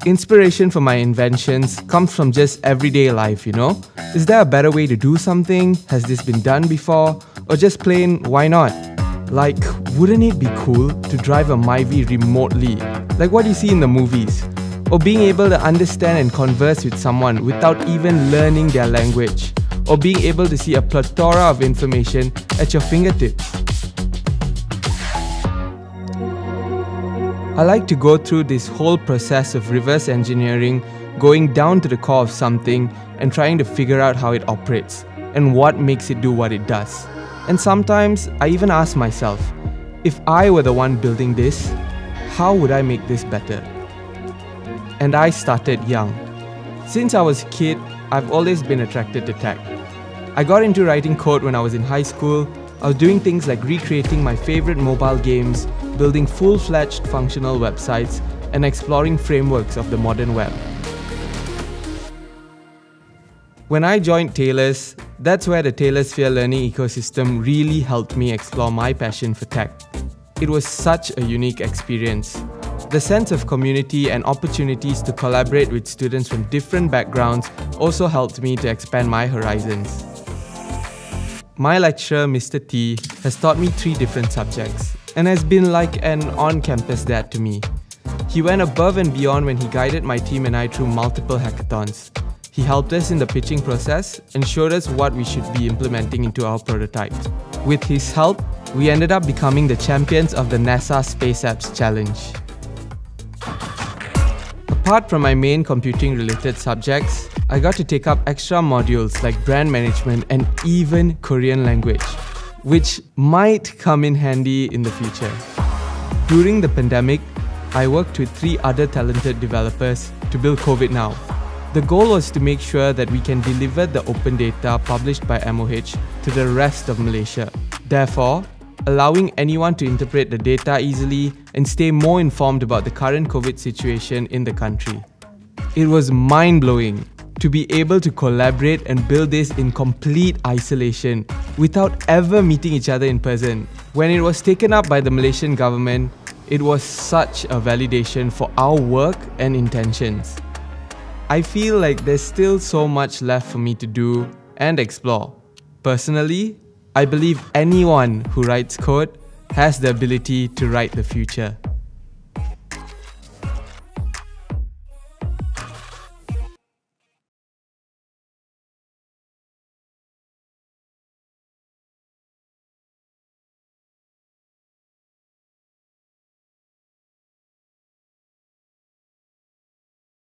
Inspiration for my inventions comes from just everyday life, you know? Is there a better way to do something? Has this been done before? Or just plain, why not? Like, wouldn't it be cool to drive a Myvi remotely? Like what you see in the movies. Or being able to understand and converse with someone without even learning their language. Or being able to see a plethora of information at your fingertips. I like to go through this whole process of reverse engineering, going down to the core of something and trying to figure out how it operates and what makes it do what it does. And sometimes I even ask myself, if I were the one building this, how would I make this better? And I started young. Since I was a kid, I've always been attracted to tech. I got into writing code when I was in high school. I was doing things like recreating my favorite mobile games, building full-fledged functional websites, and exploring frameworks of the modern web. When I joined Taylor's, that's where the Taylorsphere learning ecosystem really helped me explore my passion for tech. It was such a unique experience. The sense of community and opportunities to collaborate with students from different backgrounds also helped me to expand my horizons. My lecturer, Mr. T, has taught me 3 different subjects and has been like an on-campus dad to me. He went above and beyond when he guided my team and I through multiple hackathons. He helped us in the pitching process and showed us what we should be implementing into our prototypes. With his help, we ended up becoming the champions of the NASA Space Apps Challenge. Apart from my main computing-related subjects, I got to take up extra modules like brand management and even Korean language, which might come in handy in the future. During the pandemic, I worked with 3 other talented developers to build COVID Now. The goal was to make sure that we can deliver the open data published by MOH to the rest of Malaysia, therefore allowing anyone to interpret the data easily and stay more informed about the current COVID situation in the country. It was mind-blowing to be able to collaborate and build this in complete isolation without ever meeting each other in person. When it was taken up by the Malaysian government, it was such a validation for our work and intentions. I feel like there's still so much left for me to do and explore. Personally, I believe anyone who writes code has the ability to write the future.